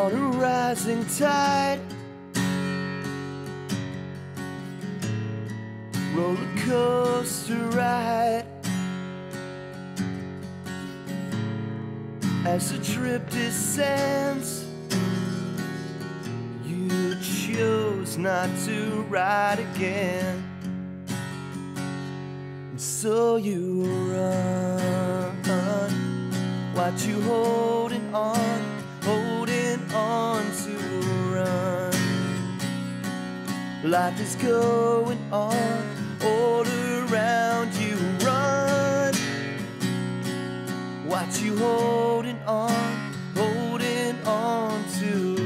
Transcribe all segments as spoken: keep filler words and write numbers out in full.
on a rising tide, roller coaster ride, as the trip descends. You chose not to ride again, and so you run. Watch you holding on, holding on to run. Life is going on all around you. Run. Watch you holding on, holding on to.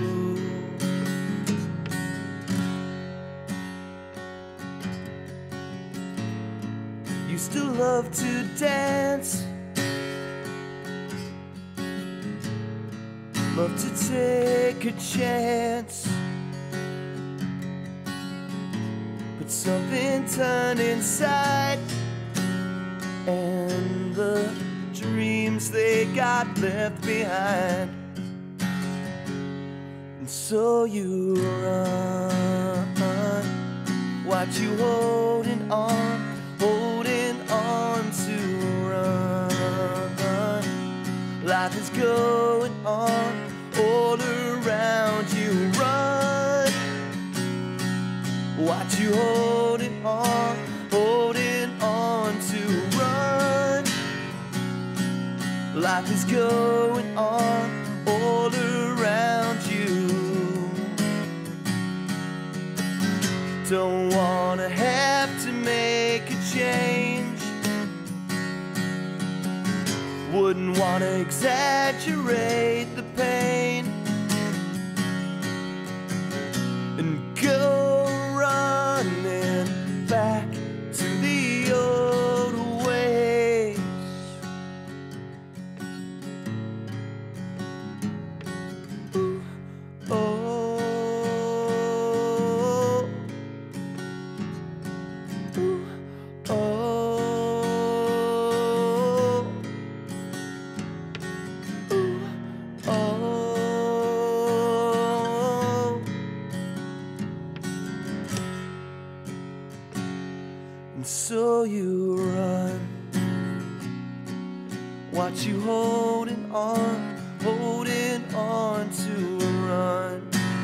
You still love to dance, love to take a chance, but something turned inside, and the dreams they got left behind. And so you run. Watch you holding on, holding on to run. Life is going on all around you. Run. Watch you holding on, holding on to run. Life is going on all around you. Don't wanna have to make a change, wouldn't wanna exaggerate the pain, and go running back to the old ways. Ooh, oh, ooh, oh. And so you run. Watch you holding on, holding on to run.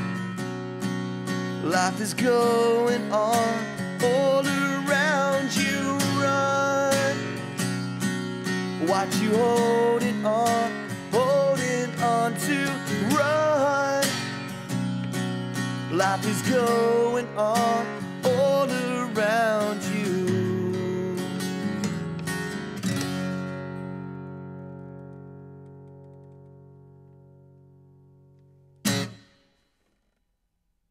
Life is going on all around you. Run. Watch you holding on, holding on to run. Life is going on all around.